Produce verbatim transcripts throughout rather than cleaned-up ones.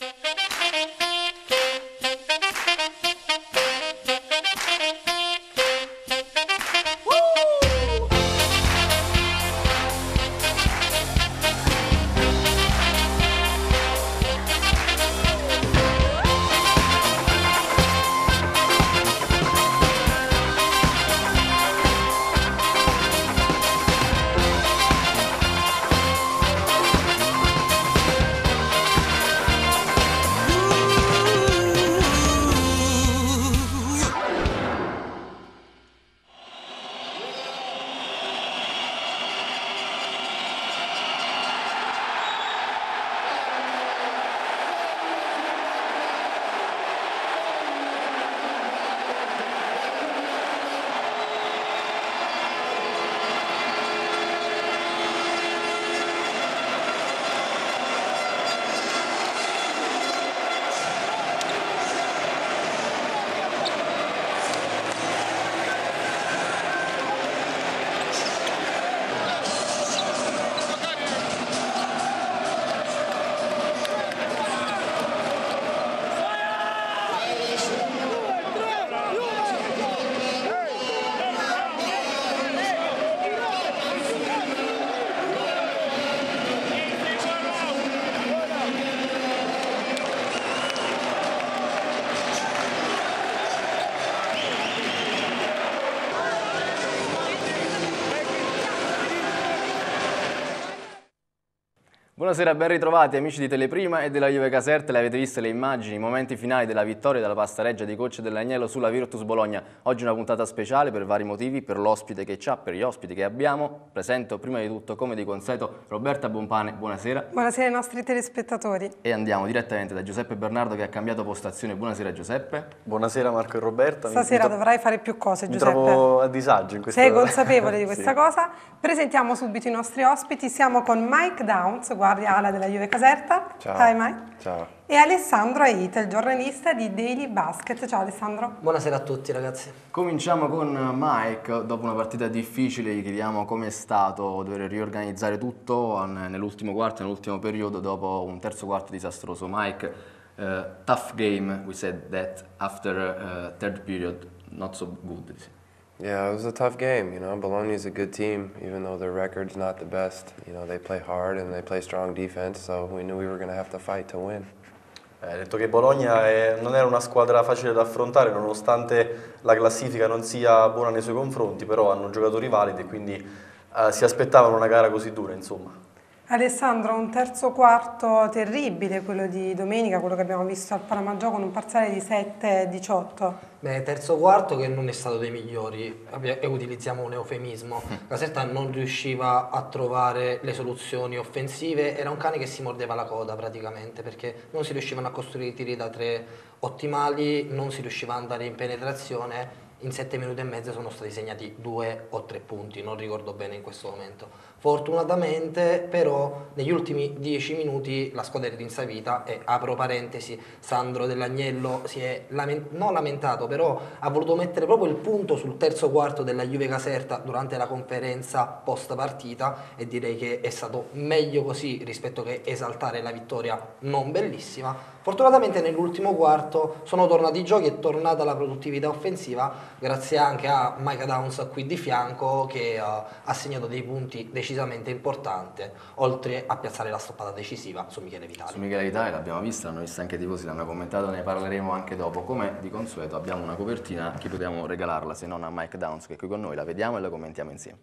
Buonasera, ben ritrovati amici di Teleprima e della Juve Caserta. Le avete viste le immagini, i momenti finali della vittoria della pastareggia di coach dell'Agnello sulla Virtus Bologna. Oggi una puntata speciale per vari motivi, per l'ospite che c'ha, per gli ospiti che abbiamo. Presento prima di tutto, come di consueto, Roberta Bonpane. Buonasera. Buonasera ai nostri telespettatori. E andiamo direttamente da Giuseppe Bernardo che ha cambiato postazione. Buonasera Giuseppe. Buonasera Marco e Roberta. Stasera mi dovrai fare più cose, Giuseppe. Mi trovo a disagio in questa Sei consapevole di questa sì. cosa? Presentiamo subito i nostri ospiti. Siamo con Mike Downs, guardia ala della Juve Caserta. Ciao. Hi Mike. Ciao. E Alessandro Aita, il giornalista di Daily Basket. Ciao Alessandro. Buonasera a tutti ragazzi. Cominciamo con Mike. Dopo una partita difficile gli chiediamo com'è stato dover riorganizzare tutto nell'ultimo quarto, nell'ultimo periodo, dopo un terzo quarto disastroso. Mike, uh, tough game, we said that after uh, third period, not so good. Yeah, it was a tough game. You know, Bologna is a good team, even though their record's not the best. You know, they play hard and they play strong defense, so we knew we were going to have to fight to win. Ha eh, detto che Bologna è, non era una squadra facile da affrontare, nonostante la classifica non sia buona nei suoi confronti, però hanno giocatori validi e quindi eh, si aspettavano una gara così dura, insomma. Alessandro, un terzo quarto terribile, quello di domenica, quello che abbiamo visto al Palamaggiò con un parziale di sette a diciotto. Beh, terzo quarto che non è stato dei migliori, e utilizziamo un eufemismo. Caserta non riusciva a trovare le soluzioni offensive, era un cane che si mordeva la coda praticamente, perché non si riuscivano a costruire i tiri da tre ottimali, non si riusciva ad andare in penetrazione. In sette minuti e mezzo sono stati segnati due o tre punti, non ricordo bene in questo momento. Fortunatamente però negli ultimi dieci minuti la squadra è rinsavita e, apro parentesi, Sandro Dell'Agnello si è lament- non lamentato, però ha voluto mettere proprio il punto sul terzo quarto della Juve Caserta durante la conferenza post partita, e direi che è stato meglio così rispetto che esaltare la vittoria non bellissima. Fortunatamente nell'ultimo quarto sono tornati i giochi, è tornata la produttività offensiva, grazie anche a Mike Downs qui di fianco che uh, ha segnato dei punti decisamente importanti, oltre a piazzare la stoppata decisiva su Michele Vitali. Su Michele Vitali l'abbiamo vista, l'hanno vista anche i tifosi, l'hanno commentato, ne parleremo anche dopo. Come di consueto abbiamo una copertina, a chi potevamo regalarla se non a Mike Downs che è qui con noi, la vediamo e la commentiamo insieme.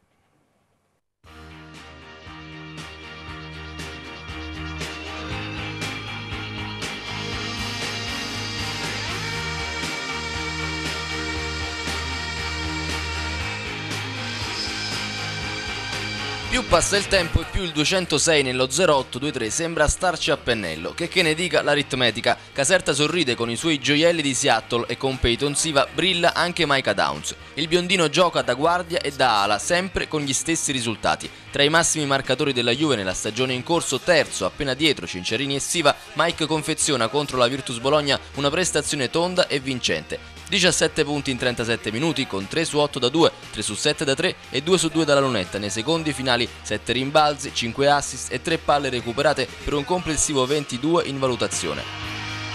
Più passa il tempo e più il duecentosei nello zero otto due tre sembra starci a pennello. Che che ne dica l'aritmetica, Caserta sorride con i suoi gioielli di Seattle e con Peyton Siva brilla anche Micah Downs. Il biondino gioca da guardia e da ala, sempre con gli stessi risultati. Tra i massimi marcatori della Juve nella stagione in corso, terzo, appena dietro Cinciarini e Siva, Mike confeziona contro la Virtus Bologna una prestazione tonda e vincente. diciassette punti in trentasette minuti con tre su otto da due, tre su sette da tre e due su due dalla lunetta. Nei secondi finali sette rimbalzi, cinque assist e tre palle recuperate per un complessivo ventidue in valutazione.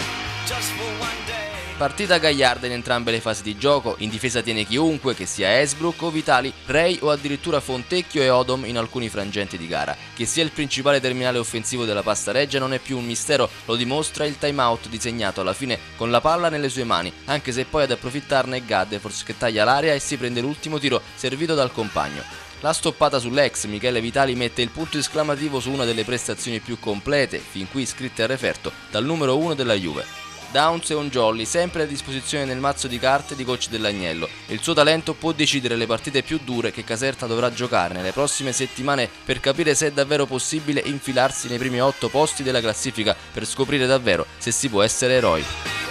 Partita gagliarda in entrambe le fasi di gioco, in difesa tiene chiunque, che sia Esbrook o Vitali, Ray o addirittura Fontecchio e Odom in alcuni frangenti di gara. Che sia il principale terminale offensivo della Pasta Reggia non è più un mistero, lo dimostra il timeout disegnato alla fine con la palla nelle sue mani, anche se poi ad approfittarne è Gaddefors che taglia l'area e si prende l'ultimo tiro servito dal compagno. La stoppata sull'ex Michele Vitali mette il punto esclamativo su una delle prestazioni più complete, fin qui scritte a referto, dal numero uno della Juve. Downs è un jolly, sempre a disposizione nel mazzo di carte di coach dell'Agnello, e il suo talento può decidere le partite più dure che Caserta dovrà giocare nelle prossime settimane per capire se è davvero possibile infilarsi nei primi otto posti della classifica, per scoprire davvero se si può essere eroi.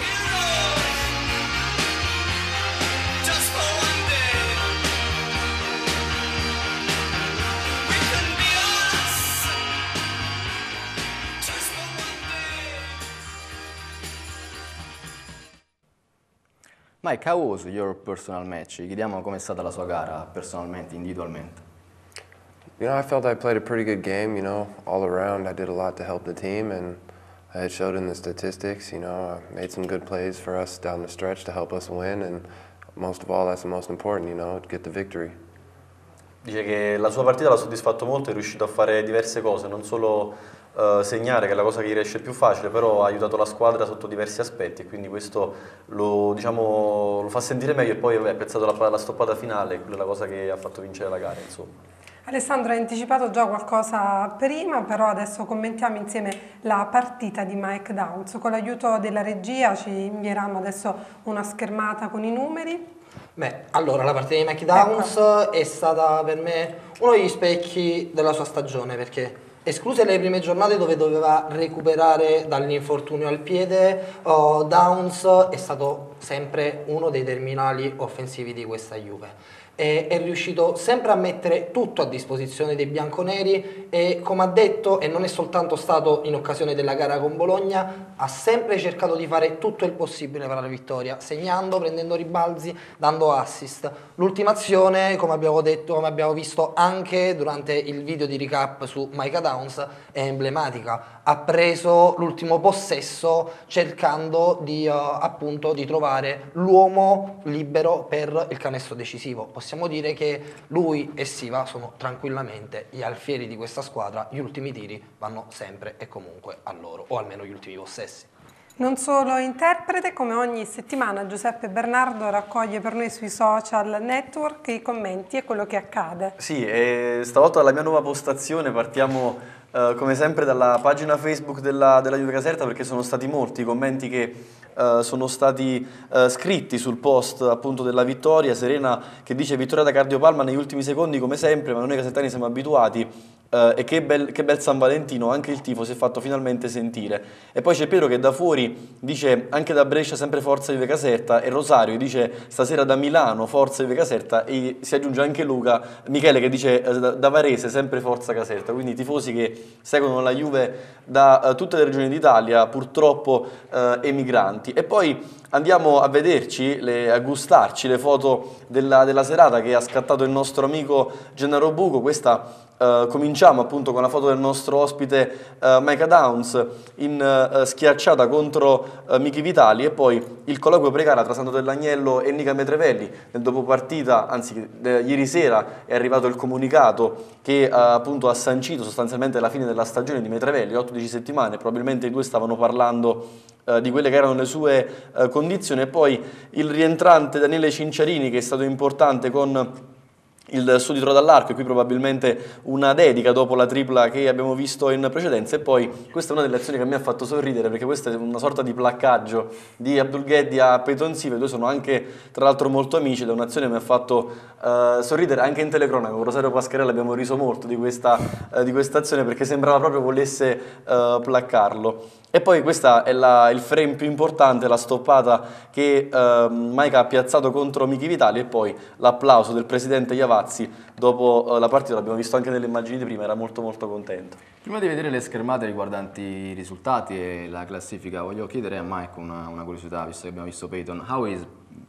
Mike, how was your personal match? Chiediamo com'è stata la sua gara personalmente, individualmente. You know, I felt I played a pretty good game, you know, all around. I did a lot to help the team, and it showed in the statistics, you know. I made some good plays for us down the stretch to help us win, and most of all, that's the most important, you know, to get the victory. Dice che la sua partita l'ha soddisfatto molto, è riuscito a fare diverse cose, non solo uh, segnare, che è la cosa che gli riesce più facile, però ha aiutato la squadra sotto diversi aspetti, e quindi questo lo, diciamo, lo fa sentire meglio, e poi vabbè, ha apprezzato la, la stoppata finale, quella è la cosa che ha fatto vincere la gara, insomma. Alessandro, hai anticipato già qualcosa prima, però adesso commentiamo insieme la partita di Mike Downs. Con l'aiuto della regia ci invieranno adesso una schermata con i numeri. Beh, allora la partita di Mike Downs ecco. è stata per me uno degli specchi della sua stagione, perché escluse le prime giornate dove doveva recuperare dall'infortunio al piede, oh, Downs è stato sempre uno dei terminali offensivi di questa Juve. E è riuscito sempre a mettere tutto a disposizione dei bianconeri e, come ha detto, e non è soltanto stato in occasione della gara con Bologna, ha sempre cercato di fare tutto il possibile per la vittoria, segnando, prendendo ribalzi, dando assist. L'ultima azione, come abbiamo detto, come abbiamo visto anche durante il video di recap su Micah Downs, è emblematica. Ha preso l'ultimo possesso cercando di, uh, appunto, di trovare l'uomo libero per il canestro decisivo. Possiamo dire che lui e Siva sono tranquillamente gli alfieri di questa squadra, gli ultimi tiri vanno sempre e comunque a loro, o almeno gli ultimi possessi. Non solo interprete, come ogni settimana Giuseppe Bernardo raccoglie per noi sui social network i commenti e quello che accade. Sì, e stavolta dalla mia nuova postazione partiamo Uh, come sempre dalla pagina Facebook della, della Juve Caserta, perché sono stati molti i commenti che uh, sono stati uh, scritti sul post appunto della vittoria. Serena che dice: vittoria da cardiopalma negli ultimi secondi come sempre, ma noi casertani siamo abituati. Uh, e che bel, che bel San Valentino, anche il tifo si è fatto finalmente sentire. E poi c'è Piero che da fuori dice: anche da Brescia sempre forza Juve Caserta, e Rosario dice: stasera da Milano forza Juve Caserta, e si aggiunge anche Luca Michele che dice: uh, da Varese sempre forza Caserta. Quindi i tifosi che seguono la Juve da uh, tutte le regioni d'Italia, purtroppo uh, emigranti. E poi andiamo a vederci, le, a gustarci le foto della, della serata che ha scattato il nostro amico Gennaro Buco. Questa Uh, cominciamo appunto con la foto del nostro ospite uh, Micah Downs in uh, schiacciata contro uh, Michi Vitali, e poi il colloquio pre-gara tra Santo Dell'Agnello e Nica Metrevelli. Nel dopopartita, anzi eh, ieri sera è arrivato il comunicato che uh, appunto ha sancito sostanzialmente la fine della stagione di Metrevelli, otto dieci settimane. Probabilmente i due stavano parlando uh, di quelle che erano le sue uh, condizioni, e poi il rientrante Daniele Cinciarini, che è stato importante con il suo tiro dall'arco, e qui probabilmente una dedica dopo la tripla che abbiamo visto in precedenza. E poi questa è una delle azioni che mi ha fatto sorridere, perché questa è una sorta di placcaggio di Abdul Ghedi a Peyton Siva. I due sono anche tra l'altro molto amici, ed è un'azione che mi ha fatto uh, sorridere anche in telecronaca. Con Rosario Pasquarella abbiamo riso molto di questa, uh, di questa azione, perché sembrava proprio volesse uh, placcarlo. E poi questa è la, il frame più importante, la stoppata che uh, Mike ha piazzato contro Michi Vitali, e poi l'applauso del presidente Iavazzi dopo uh, la partita. L'abbiamo visto anche nelle immagini di prima, era molto molto contento. Prima di vedere le schermate riguardanti i risultati e la classifica, voglio chiedere a Mike una, una curiosità, visto che abbiamo visto Peyton. How is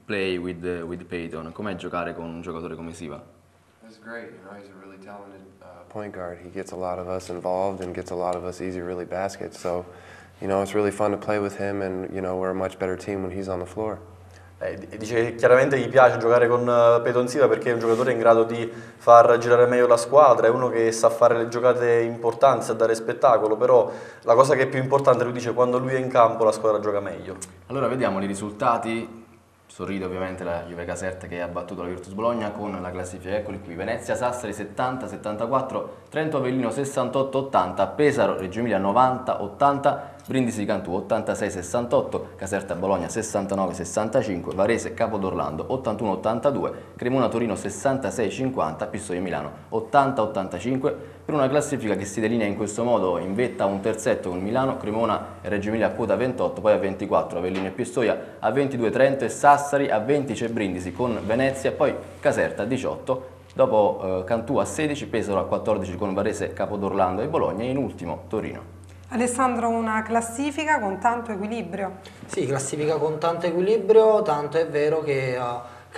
play with, uh, with Peyton? Com'è giocare con un giocatore come Siva? It's great, you know, he's a really talented uh, point guard. He gets a lot of us involved and gets a lot of us easy, really baskets. So, you know, it's really fun to play with him, and you know, we're a much better team when he's on the floor. Eh, dice che chiaramente gli piace giocare con uh, Peyton Siva perché è un giocatore in grado di far girare meglio la squadra, è uno che sa fare le giocate importanti, sa dare spettacolo, però la cosa che è più importante, lui dice, quando lui è in campo la squadra gioca meglio. Allora vediamo i risultati. Sorride ovviamente la Juve Caserta che ha battuto la Virtus Bologna con la classifica, eccoli qui: Venezia Sassari settanta settantaquattro, Trento Avellino sessantotto ottanta, Pesaro Reggio Emilia novanta ottanta, Brindisi Cantù ottantasei sessantotto, Caserta Bologna sessantanove sessantacinque, Varese Capodorlando ottantuno ottantadue, Cremona Torino sessantasei cinquanta, Pistoia Milano ottanta ottantacinque, per una classifica che si delinea in questo modo: in vetta un terzetto con Milano, Cremona e Reggio Emilia a quota ventotto, poi a ventiquattro Avellino e Pistoia, a ventidue Trento e Sassari, a venti c'è Brindisi con Venezia, poi Caserta a diciotto, dopo eh, Cantù a sedici, Pesaro a quattordici con Varese, Capodorlando e Bologna, e in ultimo Torino. Alessandro, una classifica con tanto equilibrio. Sì, classifica con tanto equilibrio, tanto è vero che uh,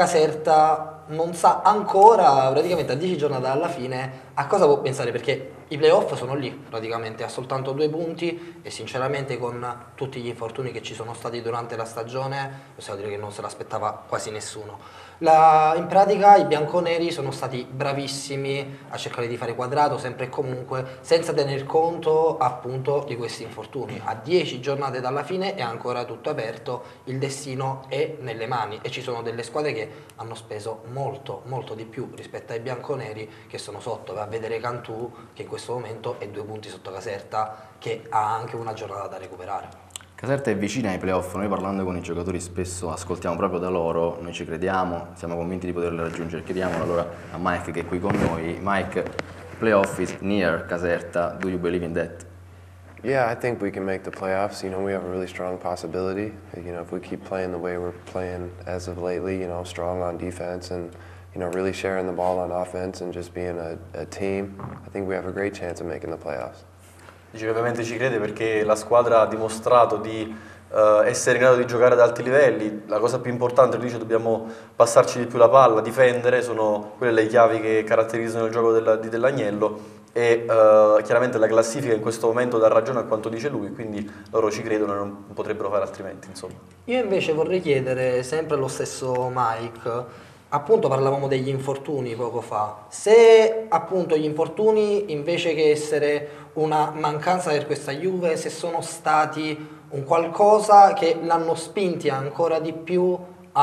Caserta non sa ancora, praticamente a dieci giornate dalla fine, a cosa può pensare, perché i playoff sono lì, praticamente ha soltanto due punti e sinceramente con tutti gli infortuni che ci sono stati durante la stagione possiamo dire che non se l'aspettava quasi nessuno. La, in pratica i bianconeri sono stati bravissimi a cercare di fare quadrato sempre e comunque, senza tener conto appunto di questi infortuni. A dieci giornate dalla fine è ancora tutto aperto, il destino è nelle mani e ci sono delle squadre che hanno speso molto molto di più rispetto ai bianconeri che sono sotto. Va a vedere Cantù che in questo momento è due punti sotto Caserta, che ha anche una giornata da recuperare. Caserta è vicina ai playoff, noi parlando con i giocatori spesso ascoltiamo proprio da loro, noi ci crediamo, siamo convinti di poterle raggiungere. Chiediamolo allora a Mike che è qui con noi. Mike, playoff is near Caserta, do you believe in that? Yeah, I think we can make the playoffs. You know, we have a really strong possibility. You know, if we keep playing the way we're playing as of lately, you know, strong on defense and, you know, really sharing the ball on offense and just being a, a team, I think we have a great chance of making the playoffs. Dice che ovviamente ci crede perché la squadra ha dimostrato di uh, essere in grado di giocare ad alti livelli. La cosa più importante, lui dice, dobbiamo passarci di più la palla, difendere, sono quelle le chiavi che caratterizzano il gioco della, di Dell'Agnello, e uh, chiaramente la classifica in questo momento dà ragione a quanto dice lui, quindi loro ci credono e non potrebbero fare altrimenti, insomma. Io invece vorrei chiedere sempre allo stesso Mike, appunto parlavamo degli infortuni poco fa, se appunto gli infortuni invece che essere una mancanza per questa Juve, se sono stati un qualcosa che l'hanno spinti ancora di più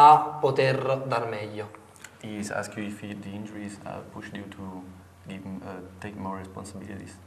a poter dar meglio. He's asked you if he, the injuries uh, pushed you to give, uh, take more responsibilities.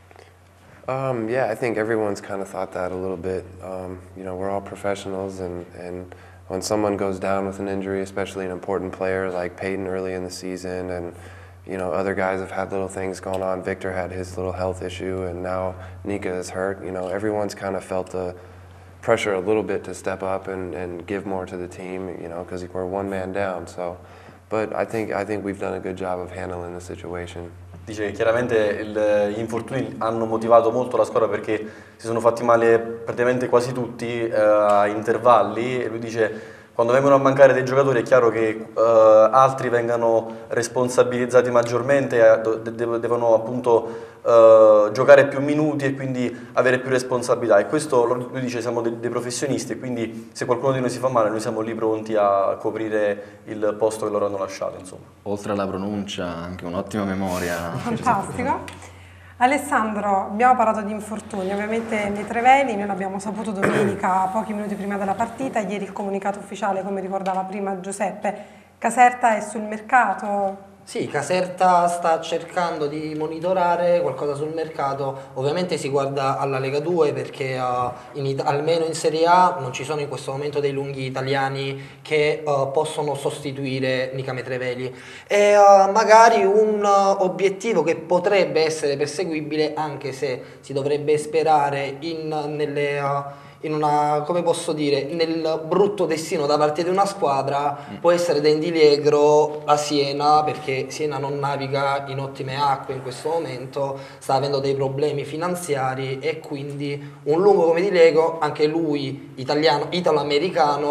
Um, yeah, I think everyone's kind of thought that a little bit. Um, you know, we're all professionals, and, and when someone goes down with an injury, especially an important player like Peyton early in the season, and you know, other guys have had little things going on. Victor had his little health issue, and now Nika is hurt. You know, everyone's kind of felt the pressure a little bit to step up and, and give more to the team, you know, because we're one man down. So, but I think, I think we've done a good job of handling the situation. Dice che chiaramente il, gli infortuni hanno motivato molto la squadra perché si sono fatti male praticamente quasi tutti eh, a intervalli, e lui dice quando vengono a mancare dei giocatori è chiaro che eh, altri vengano responsabilizzati maggiormente, eh, de devono appunto eh, giocare più minuti e quindi avere più responsabilità, e questo lui dice siamo dei, dei professionisti, e quindi se qualcuno di noi si fa male noi siamo lì pronti a coprire il posto che loro hanno lasciato, insomma. Oltre alla pronuncia anche un'ottima memoria. Fantastico. Alessandro, abbiamo parlato di infortuni, ovviamente nei Treveli, noi l'abbiamo saputo domenica, pochi minuti prima della partita, ieri il comunicato ufficiale, come ricordava prima Giuseppe. Caserta è sul mercato? Sì, Caserta sta cercando di monitorare qualcosa sul mercato, ovviamente si guarda alla Lega due perché uh, in, almeno in Serie A non ci sono in questo momento dei lunghi italiani che uh, possono sostituire Nica Metreveli, e uh, magari un uh, obiettivo che potrebbe essere perseguibile, anche se si dovrebbe sperare in, nelle... Uh, in una, come posso dire, nel brutto destino da parte di una squadra, mm. può essere Dendilegro a Siena, perché Siena non naviga in ottime acque in questo momento, sta avendo dei problemi finanziari, e quindi un lungo come Di Lego, anche lui italiano, italo-americano,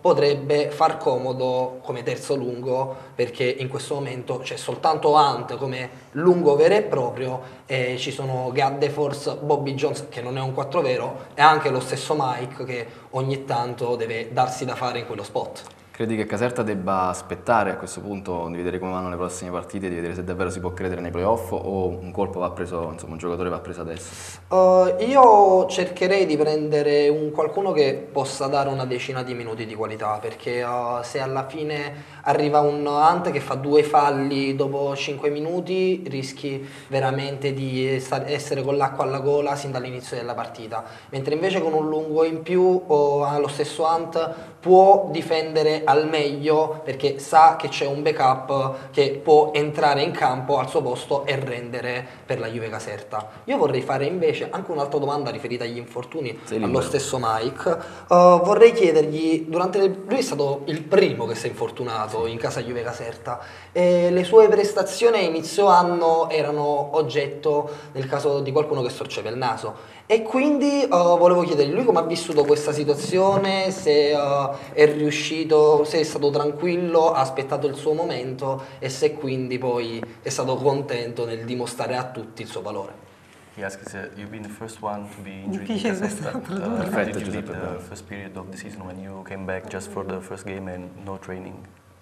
potrebbe far comodo come terzo lungo, perché in questo momento c'è soltanto Ant come lungo vero e proprio e ci sono Gaddefors, Bobby Jones che non è un quattro vero e anche lo stesso Mike che ogni tanto deve darsi da fare in quello spot. Credi che Caserta debba aspettare a questo punto di vedere come vanno le prossime partite, di vedere se davvero si può credere nei playoff o un colpo va preso, insomma un giocatore va preso adesso? Uh, io cercherei di prendere un qualcuno che possa dare una decina di minuti di qualità, perché uh, se alla fine arriva un Ant che fa due falli dopo cinque minuti rischi veramente di essere con l'acqua alla gola sin dall'inizio della partita, mentre invece con un lungo in più o lo stesso Ant può difendere al meglio perché sa che c'è un backup che può entrare in campo al suo posto e rendere per la Juve Caserta. Io vorrei fare invece anche un'altra domanda riferita agli infortuni allo stesso Mike. Uh, vorrei chiedergli, durante le... lui è stato il primo che si è infortunato in casa Juve Caserta e le sue prestazioni a inizio anno erano oggetto nel caso di qualcuno che storceva il naso. E quindi uh, volevo chiedergli lui come ha vissuto questa situazione, se uh, è riuscito, se è stato tranquillo, ha aspettato il suo momento e se quindi poi è stato contento nel dimostrare a tutti il suo valore. He asks, uh, you've been the first one to be injured in Difficile Caserta. questa Uh, domanda. how did you leave the first period of the season when you came back just for the first game and no training?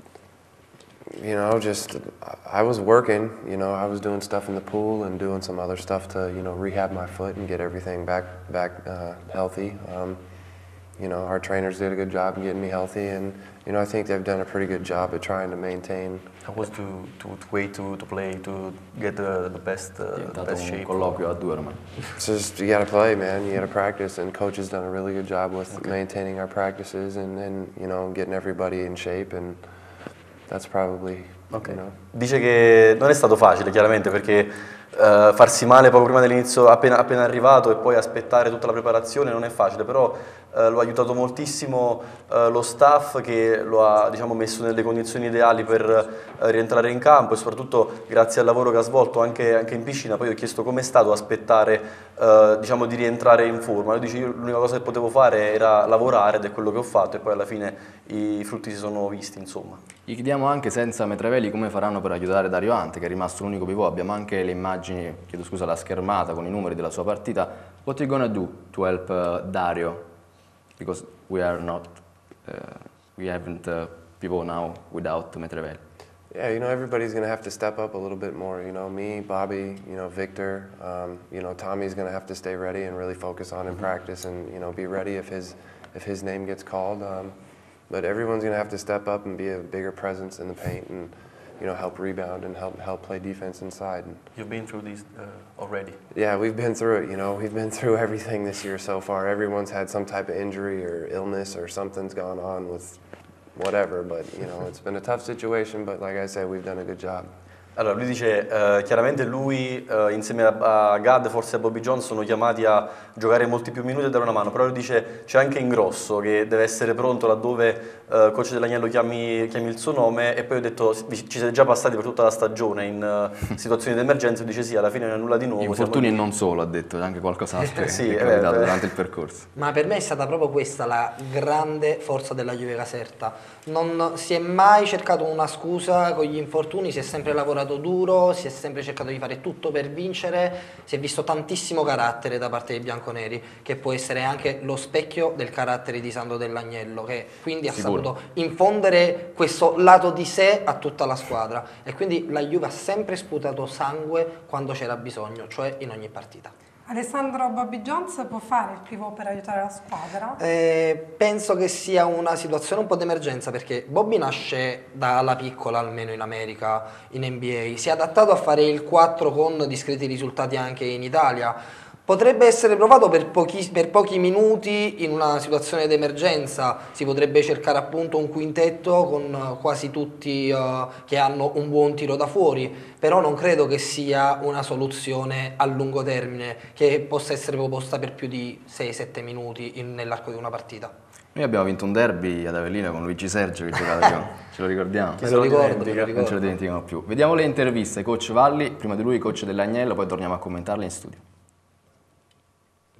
You know, just I was working, you know, I was doing stuff in the pool and doing some other stuff to, you know, rehab my foot and get everything back back uh, healthy. Um, you know, our trainers did a good job in getting me healthy, and you know, I think they've done a pretty good job at trying to maintain. How was to, to, to wait to, to play to get the, the best, uh, È the diventato best un shape? colloquio a due ormai. It's just you got to play, man. You got to practice, and coach has done a really good job with okay. maintaining our practices and, and you know getting everybody in shape, and that's probably. Okay. You know. Dice che non è stato facile, chiaramente, perché uh, farsi male poco prima dell'inizio, appena, appena arrivato, e poi aspettare tutta la preparazione non è facile, però uh, lo ha aiutato moltissimo uh, lo staff che lo ha, diciamo, messo nelle condizioni ideali per uh, rientrare in campo, e soprattutto grazie al lavoro che ha svolto anche, anche in piscina. Poi ho chiesto com'è stato aspettare uh, diciamo, di rientrare in forma. Lui dice: io l'unica cosa che potevo fare era lavorare, ed è quello che ho fatto, e poi alla fine i frutti si sono visti, insomma. Gli chiediamo anche senza Metravelli come faranno per aiutare Dario Ant, che è rimasto l'unico pivot. Abbiamo anche le immagini, chiedo scusa, la schermata con i numeri della sua partita. What are you gonna do to help uh, Dario? Because we are not, uh, we haven't uh, pivot now without Metravelli. Yeah, you know, everybody's going to have to step up a little bit more. You know, me, Bobby, you know, Victor, um, you know, Tommy's going to have to stay ready and really focus on in practice, and you know, be ready if his if his name gets called. Um, but everyone's going to have to step up and be a bigger presence in the paint, and you know, help rebound and help help play defense inside. You've been through these uh, already. Yeah, we've been through it. You know, we've been through everything this year so far. Everyone's had some type of injury or illness, or something's gone on with whatever, but you know, it's been a tough situation, but like I said, we've done a good job. Allora, lui dice, eh, chiaramente lui eh, insieme a, a Gad, forse a Bobby Jones, sono chiamati a giocare molti più minuti e dare una mano, però lui dice c'è anche Ingrosso che deve essere pronto laddove eh, coach Dell'Agnello chiami, chiami il suo nome, e poi ho detto ci siete già passati per tutta la stagione in uh, situazioni di emergenza, e dice sì, alla fine non è nulla di nuovo. Infortuni e non solo, ha detto, c'è anche qualcos'altro sì, che è eh, capitato beh. durante il percorso. Ma per me è stata proprio questa la grande forza della Juve Caserta. Non si è mai cercato una scusa con gli infortuni, si è sempre lavorato duro, si è sempre cercato di fare tutto per vincere, si è visto tantissimo carattere da parte dei bianconeri, che può essere anche lo specchio del carattere di Sandro Dell'Agnello, che quindi ha Sicuro. saputo infondere questo lato di sé a tutta la squadra, e quindi la Juve ha sempre sputato sangue quando c'era bisogno, cioè in ogni partita. Alessandro Bobby Jones può fare il pivot per aiutare la squadra? Eh, penso che sia una situazione un po' d'emergenza, perché Bobby nasce dalla piccola, almeno in America, in N B A, si è adattato a fare il quattro con discreti risultati anche in Italia. Potrebbe essere provato per pochi, per pochi minuti in una situazione d'emergenza, si potrebbe cercare appunto un quintetto con quasi tutti uh, che hanno un buon tiro da fuori, però non credo che sia una soluzione a lungo termine che possa essere proposta per più di sei sette minuti in, nell'arco di una partita. Noi abbiamo vinto un derby ad Avellino con Luigi Sergio che giocava con ce lo ricordiamo? Me lo ricordo, me lo ricordo. Non ce lo dimentichiamo più. Vediamo le interviste, coach Valli, prima di lui coach Dell'Agnello, poi torniamo a commentarle in studio.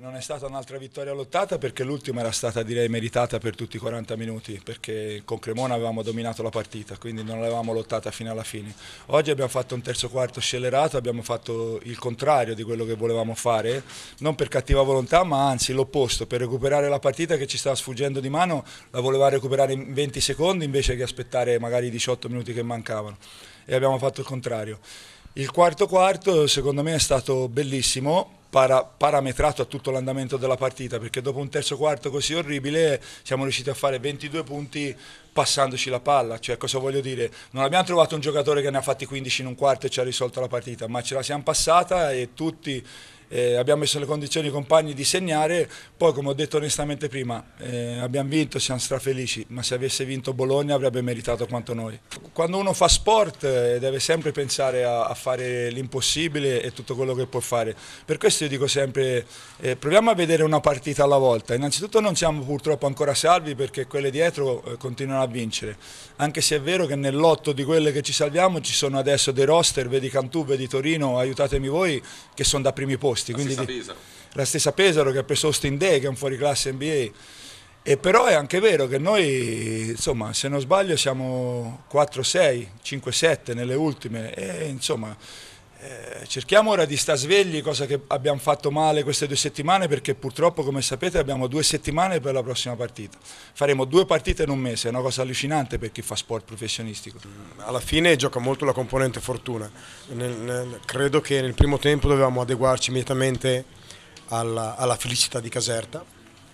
Non è stata un'altra vittoria lottata perché l'ultima era stata, direi, meritata per tutti i quaranta minuti, perché con Cremona avevamo dominato la partita, quindi non l'avevamo lottata fino alla fine. Oggi abbiamo fatto un terzo quarto scellerato, abbiamo fatto il contrario di quello che volevamo fare, non per cattiva volontà ma anzi l'opposto, per recuperare la partita che ci stava sfuggendo di mano, la voleva recuperare in venti secondi invece che aspettare magari i diciotto minuti che mancavano, e abbiamo fatto il contrario. Il quarto quarto secondo me è stato bellissimo, Para, parametrato a tutto l'andamento della partita, perché dopo un terzo quarto così orribile siamo riusciti a fare ventidue punti passandoci la palla. Cioè, cosa voglio dire? Non abbiamo trovato un giocatore che ne ha fatti quindici in un quarto e ci ha risolto la partita, ma ce la siamo passata e tutti eh, abbiamo messo le condizioni ai compagni di segnare. Poi, come ho detto onestamente prima, eh, abbiamo vinto, siamo strafelici, ma se avesse vinto Bologna avrebbe meritato quanto noi. Quando uno fa sport eh, deve sempre pensare a, a fare l'impossibile e tutto quello che può fare. Per questo io dico sempre, eh, proviamo a vedere una partita alla volta. Innanzitutto non siamo purtroppo ancora salvi perché quelle dietro eh, continuano a vincere, anche se è vero che nel lotto di quelle che ci salviamo ci sono adesso dei roster, vedi Cantù, vedi Torino, aiutatemi voi, che sono da primi posti. La quindi stessa di, Pesaro. La stessa Pesaro che ha preso Austin Day, che è un fuoriclasse N B A. E però è anche vero che noi, insomma, se non sbaglio siamo quattro sei, cinque sette nelle ultime e insomma eh, cerchiamo ora di stare svegli, cosa che abbiamo fatto male queste due settimane, perché purtroppo, come sapete, abbiamo due settimane per la prossima partita. Faremo due partite in un mese, è una cosa allucinante per chi fa sport professionistico. Alla fine gioca molto la componente fortuna. Nel, nel, credo che nel primo tempo dovevamo adeguarci immediatamente alla, alla felicità di Caserta,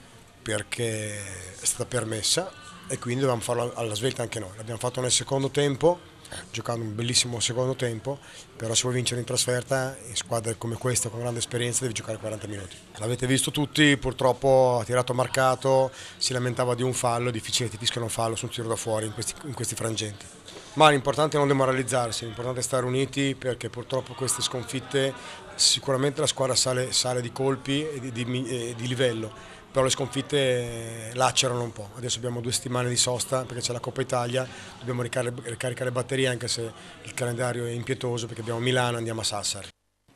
perché è stata permessa e quindi dovevamo farlo alla svelta anche noi. L'abbiamo fatto nel secondo tempo, giocando un bellissimo secondo tempo, però se vuoi vincere in trasferta, in squadre come questa con grande esperienza devi giocare quaranta minuti. L'avete visto tutti, purtroppo ha tirato marcato, si lamentava di un fallo, è difficile che ti fischiano un fallo su un tiro da fuori in questi, in questi frangenti. Ma l'importante è non demoralizzarsi, l'importante è stare uniti, perché purtroppo queste sconfitte, sicuramente la squadra sale, sale di colpi e di, di, e di livello, però le sconfitte lacerano un po'. Adesso abbiamo due settimane di sosta perché c'è la Coppa Italia, dobbiamo ricaricare, ricaricare le batterie anche se il calendario è impietoso, perché abbiamo Milano e andiamo a Sassari.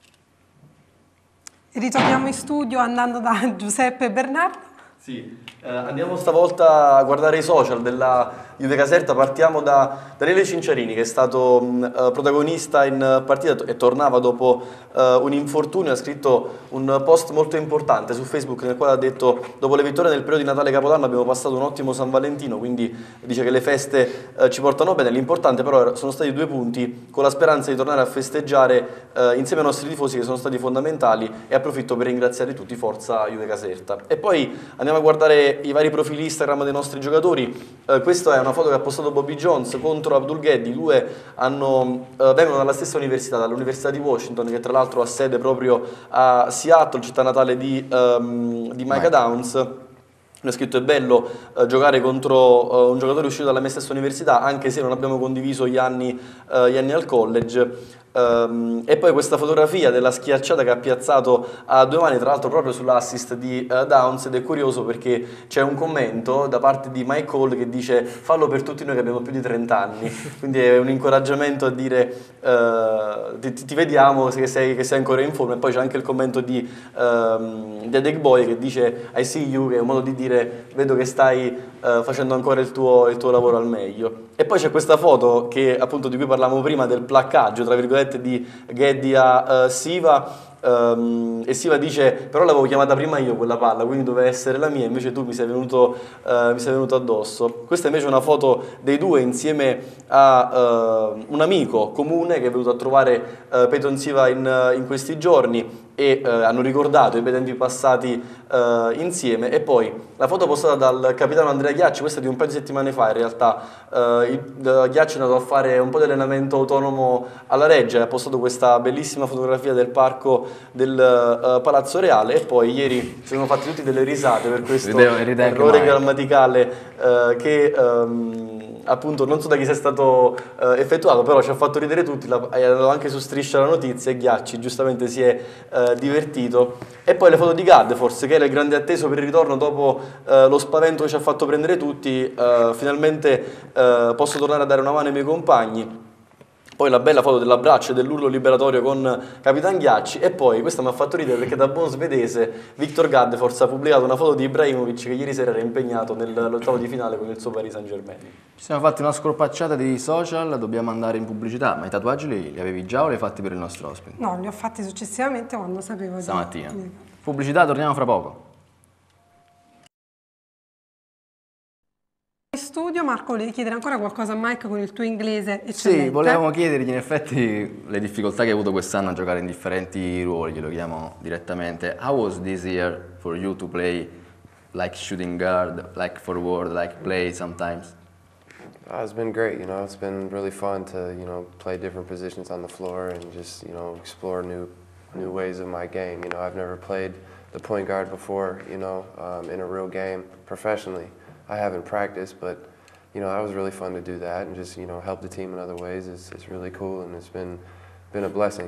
Ritorniamo in studio andando da Giuseppe Bernardo. Sì, eh, andiamo stavolta a guardare i social della Juve Caserta. Partiamo da Daniele Cinciarini, che è stato mh, protagonista in partita e tornava dopo uh, un infortunio. Ha scritto un post molto importante su Facebook nel quale ha detto: dopo le vittorie nel periodo di Natale e Capodanno abbiamo passato un ottimo San Valentino, quindi dice che le feste uh, ci portano bene. L'importante però sono stati due punti, con la speranza di tornare a festeggiare uh, insieme ai nostri tifosi, che sono stati fondamentali, e approfitto per ringraziare tutti. Forza Juve Caserta. E poi andiamo a guardare i vari profili Instagram dei nostri giocatori. Uh, questa è una foto che ha postato Bobby Jones contro Abdul Ghedi. I due hanno, uh, vengono dalla stessa università, dall'Università di Washington, che tra l'altro ha sede proprio a Seattle, città natale di, um, di Micah Downs. Mi ha scritto: è bello uh, giocare contro uh, un giocatore uscito dalla mia stessa università, anche se non abbiamo condiviso gli anni, uh, gli anni al college. Um, e poi questa fotografia della schiacciata che ha piazzato a due mani, tra l'altro proprio sull'assist di uh, Downs, ed è curioso perché c'è un commento da parte di Mike Hall che dice: fallo per tutti noi che abbiamo più di trenta anni. Quindi è un incoraggiamento a dire uh, ti, ti vediamo che sei, che sei ancora in forma. E poi c'è anche il commento di, um, di Adek Boy che dice I see you, che è un modo di dire vedo che stai uh, facendo ancora il tuo, il tuo lavoro al meglio. E poi c'è questa foto che appunto di cui parlavamo prima, del placcaggio tra virgolette di Ghedi a uh, Siva. Um, e Siva dice: però l'avevo chiamata prima io quella palla, quindi doveva essere la mia, invece tu mi sei venuto, uh, mi sei venuto addosso. Questa invece è una foto dei due insieme a uh, un amico comune che è venuto a trovare uh, Peyton Siva in, in questi giorni, e uh, hanno ricordato i bei tempi passati uh, insieme. E poi la foto postata dal capitano Andrea Ghiacci, questa è di un paio di settimane fa in realtà. uh, il, uh, Ghiacci è andato a fare un po' di allenamento autonomo alla Reggia e ha postato questa bellissima fotografia del parco del uh, Palazzo Reale, e poi ieri si sono fatti tutti delle risate per questo errore grammaticale uh, che um, appunto non so da chi sia stato uh, effettuato, però ci ha fatto ridere tutti. La, è andato anche su Striscia la Notizia e Ghiacci giustamente si è uh, divertito. E poi le foto di Gad, forse, che era il grande atteso per il ritorno dopo uh, lo spavento che ci ha fatto prendere tutti. Uh, finalmente uh, posso tornare a dare una mano ai miei compagni. Poi la bella foto dell'abbraccio e dell'urlo liberatorio con Capitan Ghiacci, e poi, questa mi ha fatto ridere perché da buon svedese Victor Gaddefors ha pubblicato una foto di Ibrahimovic che ieri sera era impegnato nell'ottavo di finale con il suo Paris Saint-Germain. Ci siamo fatti una scorpacciata di social, dobbiamo andare in pubblicità, ma i tatuaggi li, li avevi già o li hai fatti per il nostro ospite? No, li ho fatti successivamente quando sapevo di... Stamattina. Pubblicità, torniamo fra poco. In studio, Marco, volevi chiedere ancora qualcosa a Mike con il tuo inglese eccellente? Sì, volevamo chiedergli in effetti le difficoltà che hai avuto quest'anno a giocare in differenti ruoli, glielo chiamo direttamente. How was this year for you to play like shooting guard, like forward, like play sometimes? Uh, it's been great, you know, it's been really fun to, you know, play different positions on the floor and just, you know, explore new, new ways of my game. You know, I've never played the point guard before, you know, um, in a real game professionally. I haven't practiced, but you know, that was really fun to do that and just, you know, help the team in other ways. It's, it's really cool and it's been, been a blessing.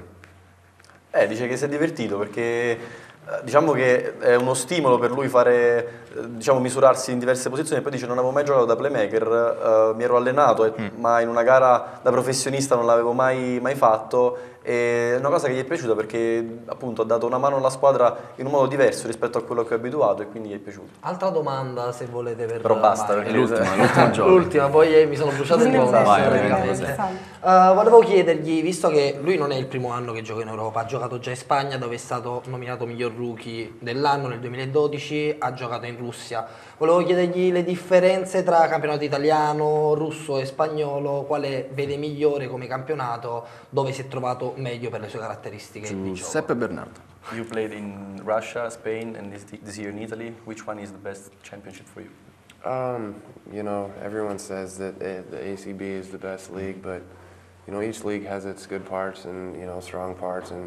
Eh, dice che si è divertito perché diciamo che è uno stimolo per lui fare, diciamo, misurarsi in diverse posizioni. Poi dice non avevo mai giocato da playmaker, uh, mi ero allenato, e, mm. ma in una gara da professionista non l'avevo mai, mai fatto. È una cosa che gli è piaciuta perché appunto ha dato una mano alla squadra in un modo diverso rispetto a quello che è abituato e quindi gli è piaciuto. Altra domanda se volete per Però basta, Mike. perché l'ultima, l'ultima gioco. L'ultima, poi eh, mi sono bruciato il Vai, uh, volevo chiedergli, visto che lui non è il primo anno che gioca in Europa, ha giocato già in Spagna dove è stato nominato miglior rookie dell'anno nel duemiladodici, ha giocato in Russia. Volevo chiedergli le differenze tra campionato italiano, russo e spagnolo, quale vede migliore come campionato, dove si è trovato meglio per le sue caratteristiche di gioco. Giuseppe Bernardo. You played in Russia, Spain, and this, this year in Italy. Which one is the best championship for you? Um, you know, everyone says that the A C B is the best league, but you know, each league has its good parts and, you know, strong parts, and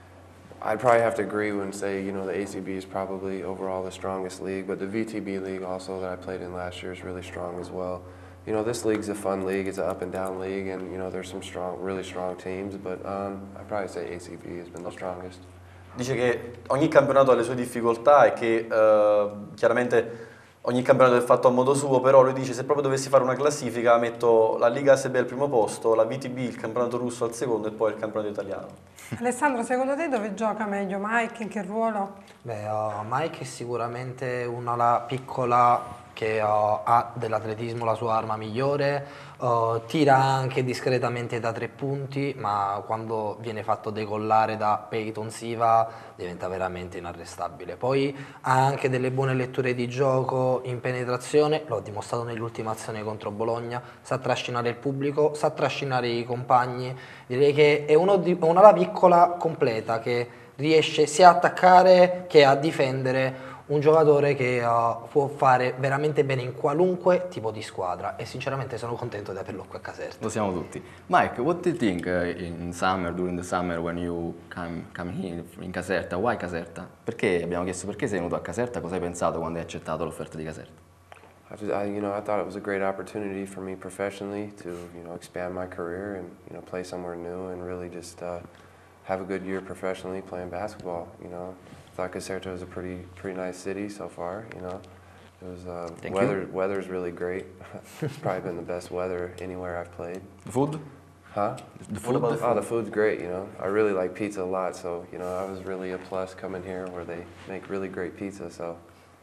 I'd probably have to agree and say, you know, the A C B is probably overall the strongest league, but the V T B league also that I played in last year is really strong as well. You know, this league's a fun league, it's an up and down league, and, you know, there's some strong, really strong teams, but um, I'd probably say A C B has been the strongest. Dice che ogni campionato ha le sue difficoltà e che uh, chiaramente ogni campionato è fatto a modo suo, però lui dice se proprio dovessi fare una classifica metto la Liga A S B al primo posto, la V T B, il campionato russo al secondo e poi il campionato italiano. Alessandro, secondo te dove gioca meglio Mike? In che ruolo? Beh, uh, Mike è sicuramente una la piccola che uh, ha dell'atletismo la sua arma migliore, uh, tira anche discretamente da tre punti, ma quando viene fatto decollare da Peyton Siva diventa veramente inarrestabile. Poi ha anche delle buone letture di gioco in penetrazione, l'ho dimostrato nell'ultima azione contro Bologna, sa trascinare il pubblico, sa trascinare i compagni, direi che è uno di, una ala piccola completa che riesce sia a attaccare che a difendere, un giocatore che uh, può fare veramente bene in qualunque tipo di squadra e sinceramente sono contento di averlo qui a Caserta. Lo siamo tutti. Mike, what do you think uh, in summer, during the summer when you come, come here in Caserta? Why Caserta? Perché abbiamo chiesto perché sei venuto a Caserta, cosa hai pensato quando hai accettato l'offerta di Caserta? I, just, I, you know, I thought it was a great opportunity for me professionally to, you know, expand my career and, you know, play somewhere new and really just uh, have a good year professionally playing basketball, you know. I thought Caserta was a pretty pretty nice city so far, you know. It was uh, Thank weather you. weather's really great. It's probably been the best weather anywhere I've played. The food? Huh? The food? What about the Oh, food? the food's great, you know. I really like pizza a lot, so, you know, that was really a plus coming here where they make really great pizza, so.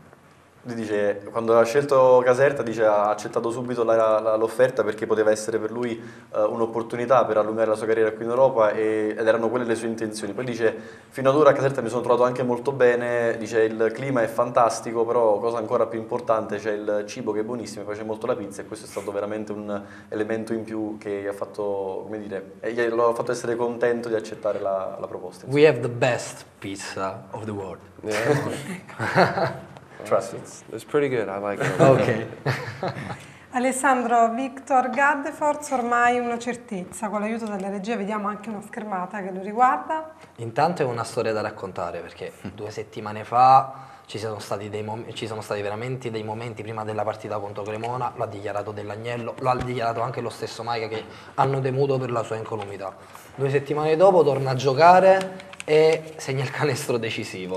Lui dice, quando ha scelto Caserta, dice, ha accettato subito la- la- l'offerta perché poteva essere per lui uh, un'opportunità per allungare la sua carriera qui in Europa e, ed erano quelle le sue intenzioni. Poi dice, fino ad ora a Caserta mi sono trovato anche molto bene, dice il clima è fantastico, però cosa ancora più importante c'è il cibo che è buonissimo, mi piace molto la pizza e questo è stato veramente un elemento in più che gli ha fatto, come dire, e gli- lo ha fatto essere contento di accettare la, la proposta. We have the best pizza of the world. Yeah. Trust it. It's, it's pretty good. I like it. Ok. Alessandro, Victor Gaddefors ormai una certezza, con l'aiuto della regia vediamo anche una schermata che lo riguarda. Intanto è una storia da raccontare perché due settimane fa ci sono stati, dei mom- ci sono stati veramente dei momenti prima della partita contro Cremona, lo ha dichiarato Dell'Agnello, lo ha dichiarato anche lo stesso Maica che hanno temuto per la sua incolumità. Due settimane dopo torna a giocare e segna il canestro decisivo.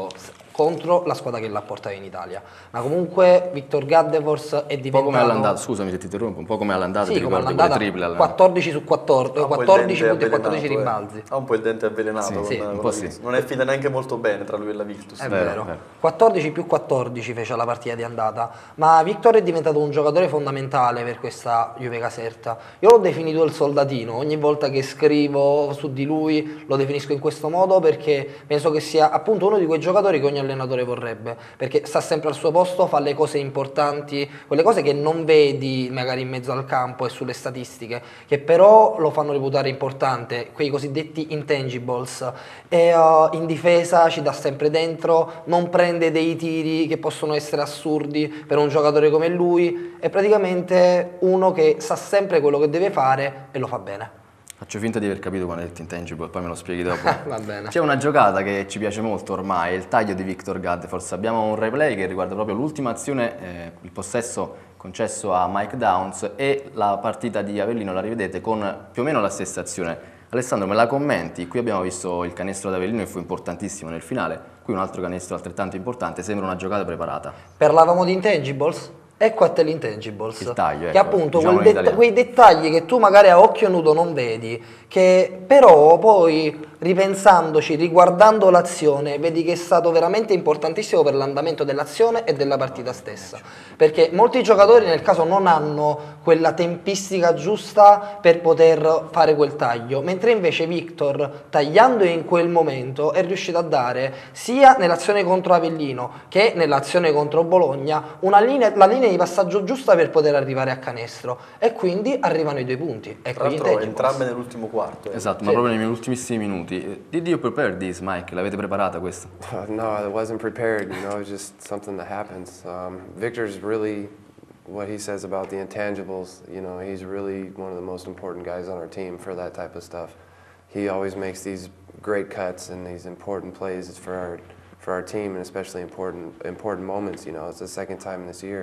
contro la squadra che l'ha portata in Italia. Ma comunque Victor Gaddefors è diventato... Un po' come all'andata, scusami se ti interrompo, un po' come all'andata, sì, ti come ricordi quelle all'andata, triple? quattordici su quattordici, quattordici punti e quattordici rimbalzi. Eh. Ha un po' il dente avvelenato, Sì, con, sì, con un la po' sì. Virtus. Non è finita neanche molto bene tra lui e la Virtus. È Vero, vero. vero. quattordici più quattordici fece la partita di andata, ma Victor è diventato un giocatore fondamentale per questa Juve Caserta. Io l'ho definito il soldatino, ogni volta che scrivo su di lui lo definisco in questo modo perché penso che sia appunto uno di quei giocatori che ogni allenatore vorrebbe, perché sta sempre al suo posto, fa le cose importanti, quelle cose che non vedi magari in mezzo al campo e sulle statistiche, che però lo fanno reputare importante, quei cosiddetti intangibles, e uh, in difesa ci dà sempre dentro, non prende dei tiri che possono essere assurdi per un giocatore come lui, è praticamente uno che sa sempre quello che deve fare e lo fa bene. Faccio finta di aver capito quando hai detto intangible, poi me lo spieghi dopo. Va bene. C'è una giocata che ci piace molto ormai, il taglio di Victor Gaddefors. Abbiamo un replay che riguarda proprio l'ultima azione, eh, il possesso concesso a Mike Downs e la partita di Avellino, la rivedete con più o meno la stessa azione. Alessandro, me la commenti? Qui abbiamo visto il canestro di Avellino e fu importantissimo nel finale, qui un altro canestro altrettanto importante, sembra una giocata preparata. Parlavamo di intangibles? Ecco a te l'intangibles, Il taglio, che ecco, appunto diciamo quel in det- italiano. quei dettagli che tu magari a occhio nudo non vedi, che però poi ripensandoci, riguardando l'azione, vedi che è stato veramente importantissimo per l'andamento dell'azione e della partita stessa, perché molti giocatori nel caso non hanno quella tempistica giusta per poter fare quel taglio, mentre invece Victor, tagliando in quel momento, è riuscito a dare sia nell'azione contro Avellino che nell'azione contro Bologna una linea, la linea di passaggio giusta per poter arrivare a canestro, e quindi arrivano i due punti. Ecco, Tra gli l'altro intangibles. entrambe nell'ultimo quarto. eh. Esatto, ma Sì. proprio nei miei ultimissimi minuti. Did you prepare this, Mike? L'avete preparata questa? Uh, no, I wasn't prepared. You know, it's just something that happens. Um, Victor's really what he says about the intangibles. You know, he's really one of the most important guys on our team for that type of stuff. He always makes these great cuts and these important plays for our for our team, and especially important important moments. You know, it's the second time this year.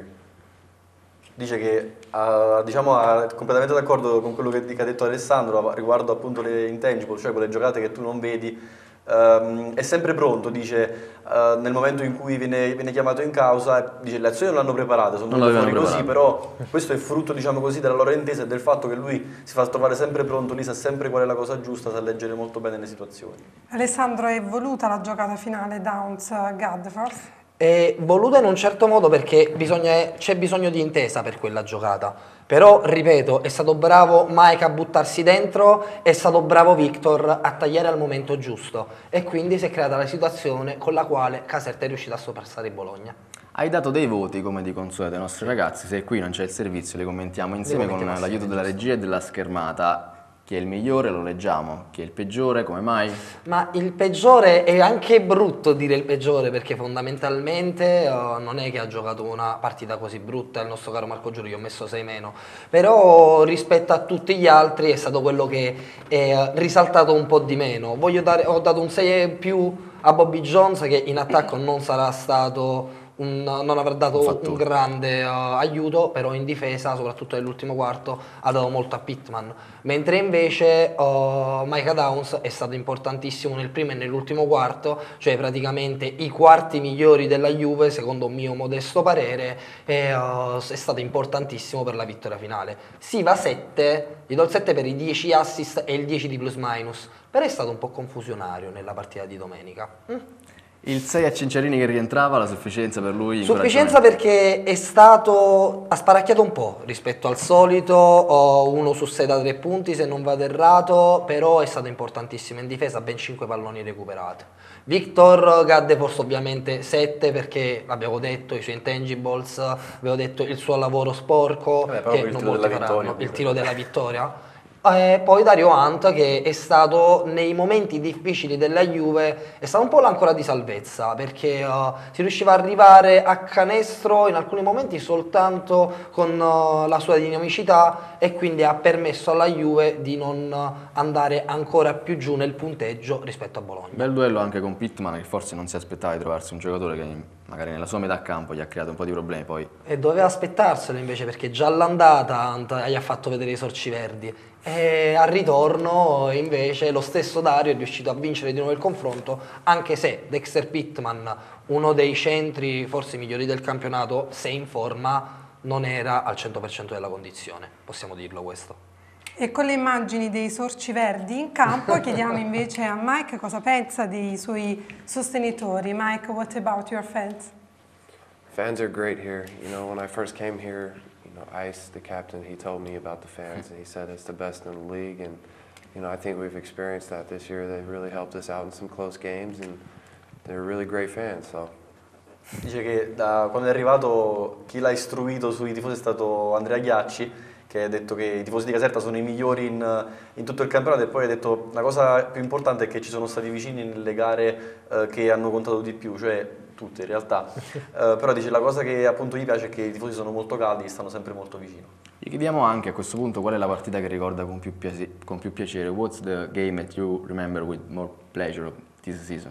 Dice che uh, diciamo, è completamente d'accordo con quello che, che ha detto Alessandro riguardo appunto le intangible, cioè quelle giocate che tu non vedi. Um, è sempre pronto, dice, uh, nel momento in cui viene, viene chiamato in causa, dice le azioni non l'hanno preparate, sono Non venute l'avevano fuori così, preparate. però questo è frutto, diciamo così, della loro intesa e del fatto che lui si fa trovare sempre pronto, lì sa sempre qual è la cosa giusta, sa leggere molto bene le situazioni. Alessandro, è voluta la giocata finale Downs-Gaddefors? È voluta in un certo modo perché bisogna- c'è bisogno di intesa per quella giocata, però ripeto, è stato bravo Mike a buttarsi dentro, è stato bravo Victor a tagliare al momento giusto, e quindi si è creata la situazione con la quale Caserta è riuscita a sorpassare il Bologna. Hai dato dei voti, come di consueto, ai nostri ragazzi. Se qui non c'è il servizio, li commentiamo insieme con commentiamo l'aiuto assieme, della regia e della schermata. Chi è il migliore lo leggiamo, chi è il peggiore, come mai? Ma il peggiore è anche brutto dire il peggiore, perché fondamentalmente eh, non è che ha giocato una partita così brutta il nostro caro Marco Giulio, io ho messo sei meno, però rispetto a tutti gli altri è stato quello che è risaltato un po' di meno. Voglio dare, ho dato un sei più a Bobby Jones, che in attacco non sarà stato un, non avrà dato Un un, fattore. grande uh, aiuto, però in difesa, soprattutto nell'ultimo quarto, ha dato molto a Pittman, mentre invece uh, Micah Downs è stato importantissimo nel primo e nell'ultimo quarto, cioè praticamente i quarti migliori della Juve, secondo un mio modesto parere, e, uh, è stato importantissimo per la vittoria finale. Si va sette, gli do il sette per i dieci assist e il dieci di plus minus, però è stato un po' confusionario nella partita di domenica. Mm? Il sei a Cinciarini che rientrava, la sufficienza per lui? Sufficienza perché è stato, ha sparacchiato un po' rispetto al solito, ho uno su sei da tre punti se non vado errato, però è stato importantissimo in difesa, ben cinque palloni recuperati. Victor Gaddefors ovviamente sette perché l'abbiamo detto, i suoi intangibles, abbiamo detto il suo lavoro sporco, Vabbè, però che il non tiro molti della faranno, vittoria, il tiro della vittoria. E poi Dario Hunt, che è stato nei momenti difficili della Juve, è stato un po' l'ancora di salvezza, perché uh, si riusciva ad arrivare a canestro in alcuni momenti soltanto con uh, la sua dinamicità, e quindi ha permesso alla Juve di non uh, andare ancora più giù nel punteggio rispetto a Bologna. Bel duello anche con Pittman, che forse non si aspettava di trovarsi un giocatore che magari nella sua metà campo gli ha creato un po' di problemi poi. E doveva aspettarselo invece, perché già all'andata gli ha fatto vedere i sorci verdi e al ritorno invece lo stesso Dario è riuscito a vincere di nuovo il confronto, anche se Dexter Pittman, uno dei centri forse migliori del campionato, se in forma non era al cento per cento della condizione, possiamo dirlo questo. E con le immagini dei sorci verdi in campo chiediamo invece a Mike cosa pensa dei suoi sostenitori. Mike, what about your fans? Fans are great here. You know, when I first came here, you know, Ice, the captain, he told me about the fans, and he said it's the best in the league. And you know, I think we've experienced that this year. They've really helped us out in some close games, and they're really great fans. So. Dice che da quando è arrivato chi l'ha istruito sui tifosi è stato Andrea Ghiacci, che ha detto che i tifosi di Caserta sono i migliori in, in tutto il campionato, e poi ha detto la cosa più importante è che ci sono stati vicini nelle gare eh, che hanno contato di più, cioè tutte in realtà, eh, però dice la cosa che appunto gli piace è che i tifosi sono molto caldi e stanno sempre molto vicino. Gli chiediamo anche a questo punto qual è la partita che ricorda con più, piace, con più piacere. What's the game that you remember with more pleasure this season?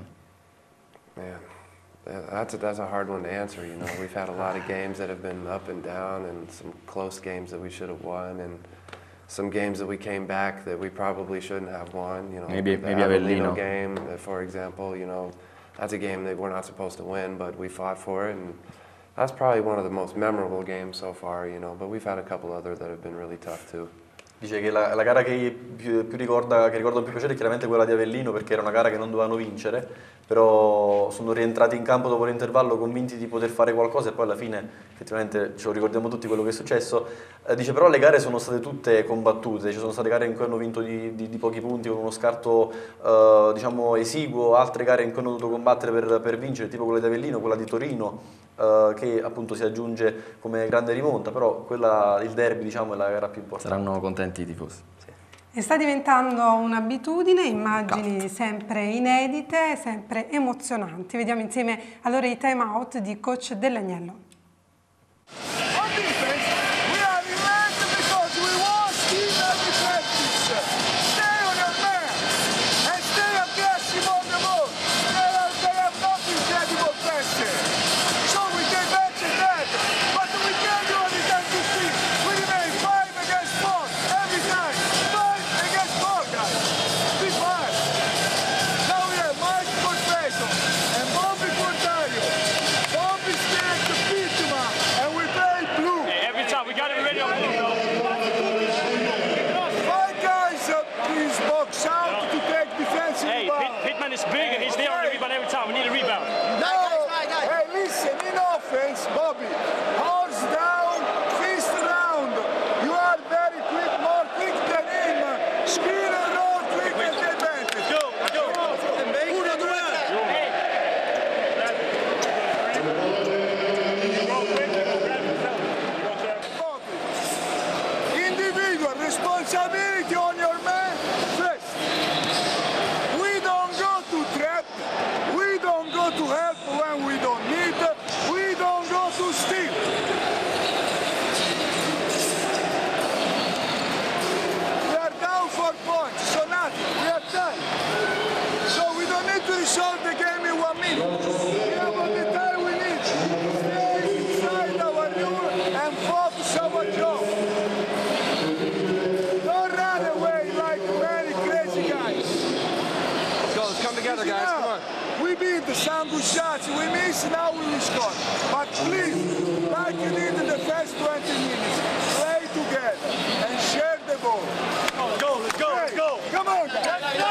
Man. That's a, that's a hard one to answer, you know. We've had a lot of games that have been up and down, and some close games that we should have won, and some games that we came back that we probably shouldn't have won, you know. Maybe, the maybe Avellino game, for example, you know, that's a game that we're not supposed to win, but we fought for it, and that's probably one of the most memorable games so far, you know, but we've had a couple other that have been really tough too. Dice che la, la gara che più, più ricorda, che ricorda più piacere è chiaramente quella di Avellino, perché era una gara che non dovevano vincere, però sono rientrati in campo dopo l'intervallo convinti di poter fare qualcosa, e poi alla fine effettivamente ce lo ricordiamo tutti quello che è successo. Eh, dice però le gare sono state tutte combattute, ci sono state gare in cui hanno vinto di, di, di pochi punti con uno scarto eh, diciamo esiguo, altre gare in cui hanno dovuto combattere per, per vincere, tipo quella di Avellino, quella di Torino, Uh, che appunto si aggiunge come grande rimonta, però quella, il derby diciamo è la gara più importante. Saranno contenti i tifosi. Sì. E sta diventando un'abitudine, immagini Cazzo. sempre inedite, sempre emozionanti. Vediamo insieme allora i time out di coach Dell'Agnello. We miss, now we will score. But please, like you did in the first twenty minutes, play together and share the ball. Let's go, let's go, let's go. Come on, guys.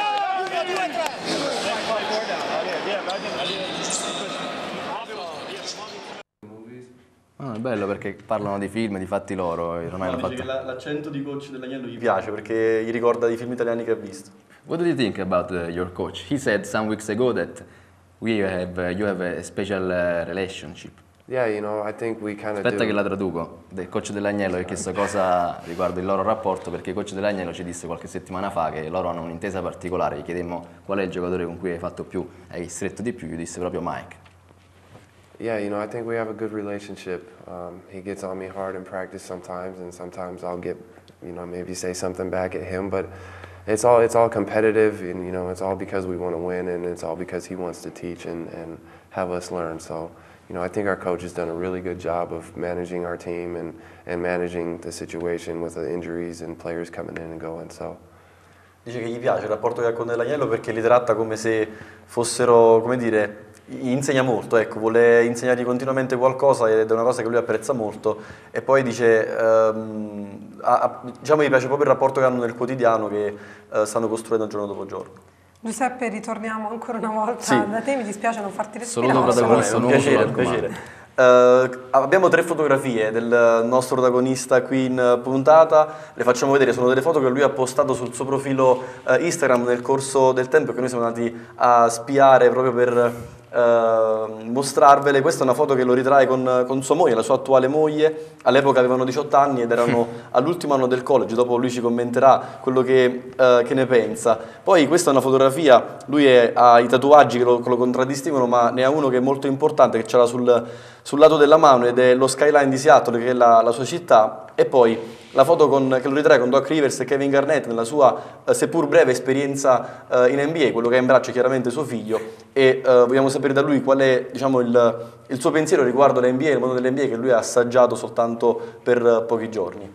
Ah, è bello perché parlano di film, di fatti loro. Ormai no, fatto... che l'accento di coach Dell'Agnello gli piace perché gli ricorda di film italiani che ha visto. What do you think about uh, your coach? He said some weeks ago that we have, uh, you have a special uh, relationship. Yeah, you know, I think we kind of Aspetta do. che la traduco. Del coach Dell'Agnello ha chiesto cosa riguardo il loro rapporto, perché il coach Dell'Agnello ci disse qualche settimana fa che loro hanno un'intesa particolare. Gli chiedemmo qual è il giocatore con cui hai fatto più, hai stretto di più, gli disse proprio Mike. Yeah, you know, I think we have a good relationship. Um, he gets on me hard in practice sometimes, and sometimes I'll get, you know, maybe say something back at him. But it's all it's all competitive, and you know it's all because we want to win, and it's all because he wants to teach and, and have us learn. So, you know, I think our coach has done a really good job of managing our team and, and managing the situation with the injuries and players coming in and going. So. Dice che gli piace il rapporto che ha con Dell'Agnello perché li tratta come se fossero, come dire, gli insegna molto, ecco, vuole insegnargli continuamente qualcosa ed è una cosa che lui apprezza molto. E poi dice, ehm, a, diciamo gli piace proprio il rapporto che hanno nel quotidiano, che eh, stanno costruendo giorno dopo giorno. Giuseppe, ritorniamo ancora una volta sì. da te, mi dispiace non farti respirare. Saluto protagonista, un piacere, un piacere. Uh, abbiamo tre fotografie del nostro protagonista qui in puntata, le facciamo vedere, sono delle foto che lui ha postato sul suo profilo uh, Instagram nel corso del tempo, che noi siamo andati a spiare proprio per uh, mostrarvele. Questa è una foto che lo ritrae con, con sua moglie, la sua attuale moglie. All'epoca avevano diciotto anni ed erano all'ultimo anno del college, dopo lui ci commenterà quello che, uh, che ne pensa. Poi questa è una fotografia, lui è, ha i tatuaggi che lo, che lo contraddistinguono, ma ne ha uno che è molto importante, che ce l'ha sul sul lato della mano, ed è lo skyline di Seattle, che è la, la sua città. E poi la foto con, che lo ritrae con Doc Rivers e Kevin Garnett nella sua eh, seppur breve esperienza eh, in N B A, quello che ha in braccio è chiaramente suo figlio, e eh, vogliamo sapere da lui qual è, diciamo, il, il suo pensiero riguardo l'N B A, il mondo dell'N B A che lui ha assaggiato soltanto per uh, pochi giorni.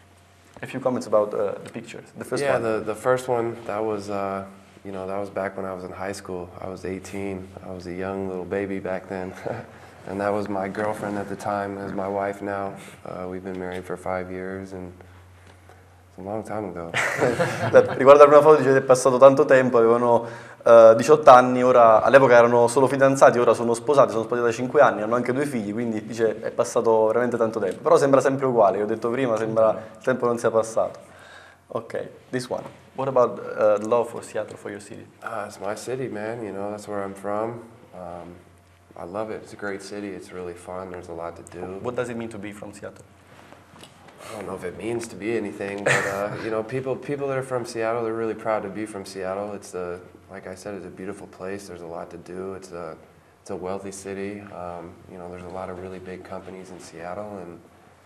A few comments about uh, the pictures. The first yeah, one. the the first one, that was uh, you know that was back when I was in high school. I was eighteen. I was a young little baby back then. And that was my girlfriend at the time, is my wife now. Uh, we've been married for five years, and it's a long time ago. Riguardo la prima foto dice che è passato tanto tempo, avevano uh, diciotto anni, ora all'epoca erano solo fidanzati, ora sono sposati, sono sposati da cinque anni, hanno anche due figli, quindi dice è passato veramente tanto tempo. Però sembra sempre uguale, che ho detto prima, sembra il tempo non sia passato. Ok, this one. What about uh, love for Seattle, for your city? Uh, it's my city, man, you know, that's where I'm from. Um, I love it. It's a great city. It's really fun. There's a lot to do. What does it mean to be from Seattle? I don't know if it means to be anything, but uh, you know, people people that are from Seattle, they're really proud to be from Seattle. It's a, like I said, it's a beautiful place. There's a lot to do. It's a it's a wealthy city. Um, you know, there's a lot of really big companies in Seattle, and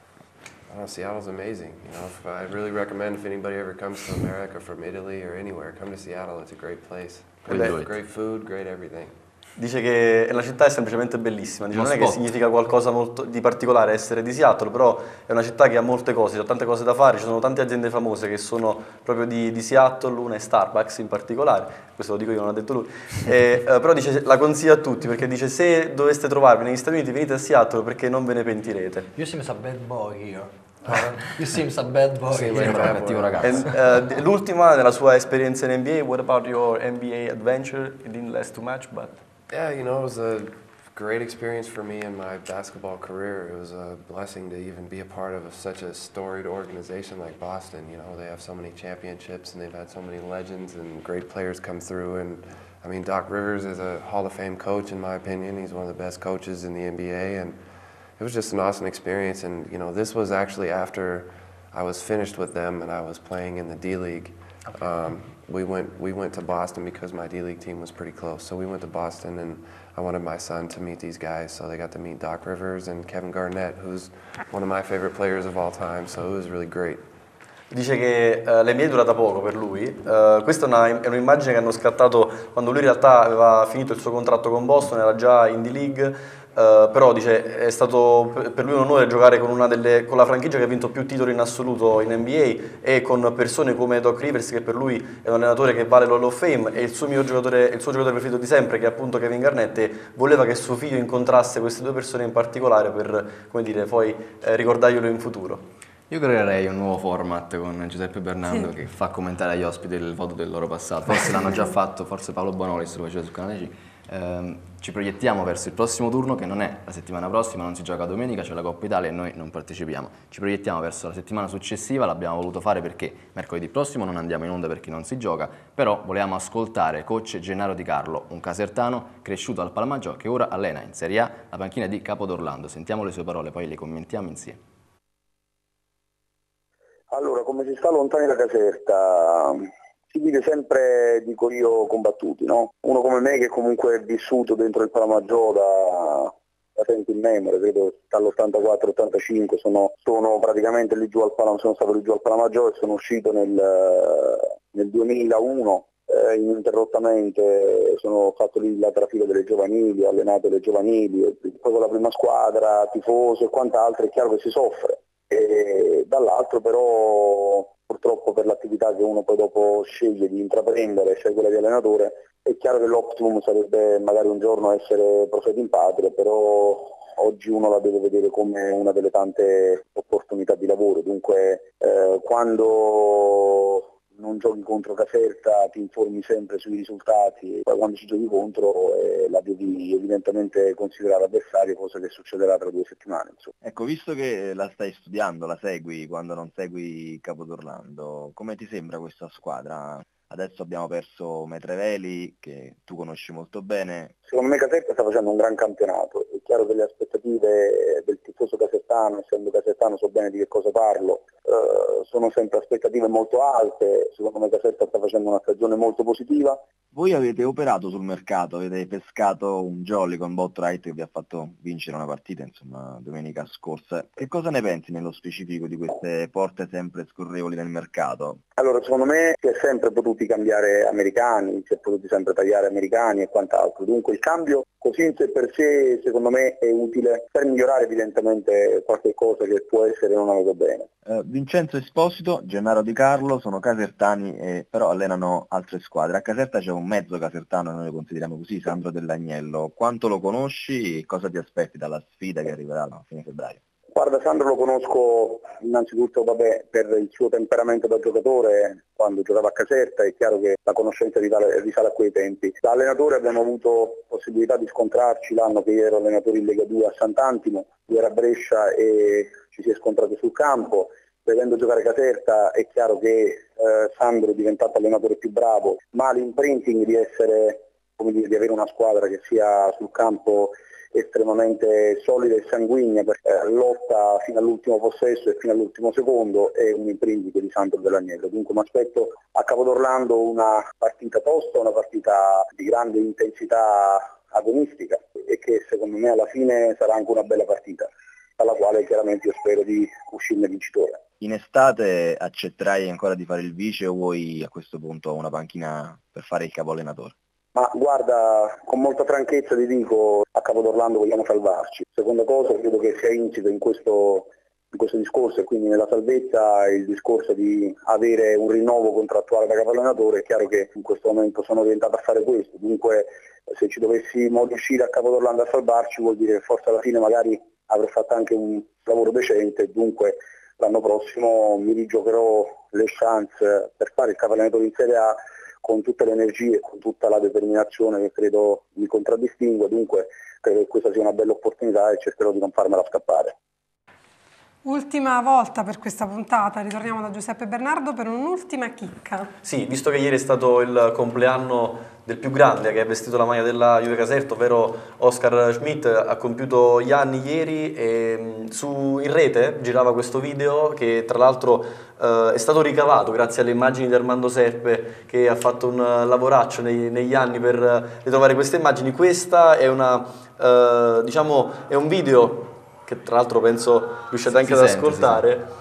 I don't know, Seattle's amazing. You know, if I really recommend if anybody ever comes to America from Italy or anywhere, come to Seattle. It's a great place. Great, great food, great everything. Dice che la città è semplicemente bellissima, dice, non è che significa qualcosa molto di particolare essere di Seattle, però è una città che ha molte cose, ha tante cose da fare, ci sono tante aziende famose che sono proprio di, di Seattle, una è Starbucks in particolare, questo lo dico io, non l'ha detto lui, e, eh, però dice la consiglia a tutti, perché dice se doveste trovarvi negli Stati Uniti venite a Seattle perché non ve ne pentirete. You seem a bad boy here. You seem a bad boy. Sembra un cattivo ragazzo. And, uh, l'ultima, nella sua esperienza in N B A, what about your N B A adventure? It didn't last too much, but... Yeah, you know, it was a great experience for me in my basketball career. It was a blessing to even be a part of such a storied organization like Boston. You know, they have so many championships and they've had so many legends and great players come through. And I mean, Doc Rivers is a Hall of Fame coach, in my opinion. He's one of the best coaches in the N B A, and it was just an awesome experience. And you know, this was actually after I was finished with them and I was playing in the D League. Um, we went we went to Boston because my D League team was pretty close. So we went to Boston, and I wanted my son to meet these guys. So they got to meet Doc Rivers and Kevin Garnett, who's one of my favorite players of all time. So it was really great. Dice che uh, l'N B A è durata poco per lui. Uh, questa è, una, è un'immagine che hanno scattato quando lui in realtà aveva finito il suo contratto con Boston, era già in D League. Uh, però dice è stato per lui un onore giocare con, una delle, con la franchigia che ha vinto più titoli in assoluto in N B A e con persone come Doc Rivers, che per lui è un allenatore che vale l'Hall of Fame, e il suo miglior giocatore, il suo giocatore preferito di sempre, che è appunto Kevin Garnett, e voleva che suo figlio incontrasse queste due persone in particolare per, come dire, poi eh, ricordarglielo in futuro. Io creerei un nuovo format con Giuseppe Bernardo, sì, che fa commentare agli ospiti il voto del loro passato. Forse l'hanno già fatto, forse Paolo Bonolis lo faceva sul canale G. Eh, ci proiettiamo verso il prossimo turno, che non è la settimana prossima, non si gioca domenica, c'è la Coppa Italia e noi non partecipiamo. Ci proiettiamo verso la settimana successiva, l'abbiamo voluto fare perché mercoledì prossimo non andiamo in onda perché non si gioca, però volevamo ascoltare coach Gennaro Di Carlo, un casertano cresciuto al Palmaggiò che ora allena in Serie A la panchina di Capodorlando. Sentiamo le sue parole, poi le commentiamo insieme. Allora, come si sta lontani da Caserta, si vive sempre, dico io, combattuti, no? Uno come me che comunque è vissuto dentro il Palmaggiò da, la sento in memoria, credo dall'ottantaquattro ottantacinque, sono, sono praticamente lì giù al Palama, sono stato lì giù al Palamaggiore, sono uscito nel, nel duemilauno eh, ininterrottamente, sono fatto lì la trafila delle giovanili, ho allenato le giovanili, poi con la prima squadra, tifoso e quant'altro, è chiaro che si soffre. E dall'altro però purtroppo per l'attività che uno poi dopo sceglie di intraprendere, cioè quella di allenatore, è chiaro che l'optimum sarebbe magari un giorno essere profeta in patria, però oggi uno la deve vedere come una delle tante opportunità di lavoro, dunque eh, quando non giochi contro Caserta ti informi sempre sui risultati, e poi quando ci giochi contro eh, la devi evidentemente considerare avversario, cosa che succederà tra due settimane. Insomma. Ecco, visto che la stai studiando, la segui quando non segui Capodorlando, come ti sembra questa squadra? Adesso abbiamo perso Metreveli, che tu conosci molto bene. Secondo me Caserta sta facendo un gran campionato, è chiaro che le aspettative del tifoso casertano, essendo casertano so bene di che cosa parlo, eh, sono sempre aspettative molto alte, secondo me Caserta sta facendo una stagione molto positiva. Voi avete operato sul mercato, avete pescato un jolly con Botwright che vi ha fatto vincere una partita, insomma, domenica scorsa. Che cosa ne pensi nello specifico di queste porte sempre scorrevoli nel mercato? Allora, secondo me si è sempre potuti cambiare americani, si è potuti sempre tagliare americani e quant'altro, dunque il cambio così in sé per sé secondo me è utile per migliorare evidentemente qualche cosa che può essere non andato bene. Uh, Vincenzo Esposito, Gennaro Di Carlo sono casertani e però allenano altre squadre. A Caserta c'è un mezzo casertano, noi lo consideriamo così, Sandro Dell'Agnello. Quanto lo conosci e cosa ti aspetti dalla sfida che arriverà a fine febbraio? Guarda, Sandro lo conosco innanzitutto vabbè, per il suo temperamento da giocatore, quando giocava a Caserta è chiaro che la conoscenza risale, risale a quei tempi. Da allenatore abbiamo avuto possibilità di scontrarci l'anno che io ero allenatore in Lega due a Sant'Antimo, lui era a Brescia e ci si è scontrati sul campo. Vedendo giocare Caserta è chiaro che eh, Sandro è diventato allenatore più bravo, ma l'imprinting di essere, come dire, di avere una squadra che sia sul campo estremamente solida e sanguigna, perché lotta fino all'ultimo possesso e fino all'ultimo secondo, è un imprinting di Sandro Dell'Agnello. Dunque mi aspetto a Capodorlando una partita tosta, una partita di grande intensità agonistica e che secondo me alla fine sarà anche una bella partita, dalla quale chiaramente io spero di uscirne vincitore. In estate accetterai ancora di fare il vice o vuoi a questo punto una panchina per fare il capo allenatore? Ma guarda, con molta franchezza ti dico, a Capodorlando vogliamo salvarci. Seconda cosa, credo che sia insito in questo, in questo discorso, e quindi nella salvezza il discorso di avere un rinnovo contrattuale da capo allenatore. È chiaro che in questo momento sono orientato a fare questo, dunque se ci dovessimo riuscire a Capodorlando a salvarci vuol dire che forse alla fine magari avrò fatto anche un lavoro decente, dunque l'anno prossimo mi rigiocherò le chance per fare il capo allenatore in Serie A con tutte le energie e con tutta la determinazione che credo mi contraddistingue, dunque credo che questa sia una bella opportunità e cercherò di non farmela scappare. Ultima volta per questa puntata, ritorniamo da Giuseppe Bernardo per un'ultima chicca. Sì, visto che ieri è stato il compleanno del più grande che ha vestito la maglia della Juve Caserta, ovvero Oscar Schmidt, ha compiuto gli anni ieri e su, in rete girava questo video che tra l'altro eh, è stato ricavato grazie alle immagini di Armando Serpe, che ha fatto un lavoraccio nei, negli anni per ritrovare queste immagini. Questa è una, eh, diciamo, è un video che tra l'altro penso riusciate anche si ad sente, ascoltare.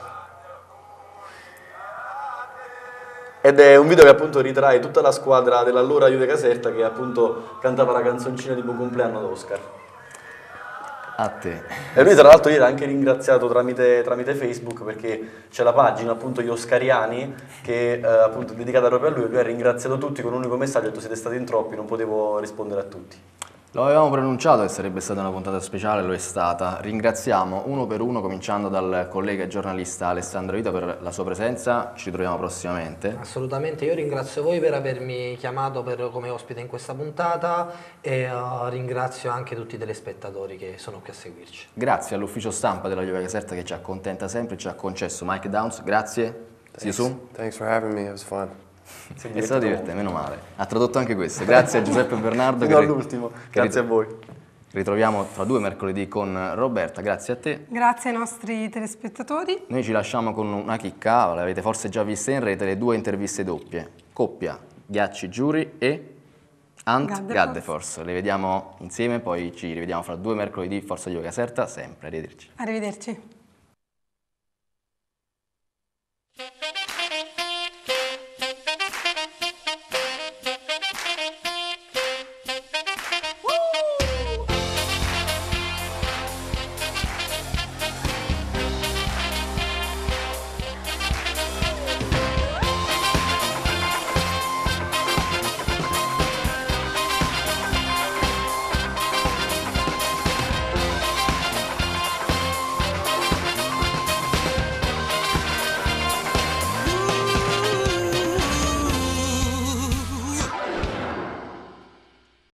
Ed è un video che appunto ritrae tutta la squadra dell'allora Juve Caserta che appunto cantava la canzoncina di buon compleanno ad Oscar. A te. E lui tra l'altro ieri ha anche ringraziato tramite, tramite Facebook, perché c'è la pagina appunto gli Oscariani che eh, appunto è dedicata proprio a lui, e lui ha ringraziato tutti con un unico messaggio, ha detto siete stati in troppi, non potevo rispondere a tutti. Lo avevamo preannunciato che sarebbe stata una puntata speciale, lo è stata. Ringraziamo uno per uno, cominciando dal collega e giornalista Alessandro Vita per la sua presenza. Ci troviamo prossimamente. Assolutamente, io ringrazio voi per avermi chiamato per, come ospite in questa puntata e uh, ringrazio anche tutti i telespettatori che sono qui a seguirci. Grazie all'ufficio stampa della Juve Caserta che ci accontenta sempre, ci ha concesso Mike Downs. Grazie. See you soon. Thanks for having me, it was fun. È stato divertente, meno male. Ha tradotto anche questo. Grazie a Giuseppe Bernardo. Fino all'ultimo. Grazie a voi. Ritroviamo tra due mercoledì con Roberta. Grazie a te. Grazie ai nostri telespettatori. Noi ci lasciamo con una chicca, l'avete forse già vista in rete, le due interviste doppie. Coppia, Ghiacci Giuri e Ant Gaddefors. Gaddefors. Le vediamo insieme, poi ci rivediamo fra due mercoledì, Forza Juve Caserta, sempre. Arrivederci. Arrivederci.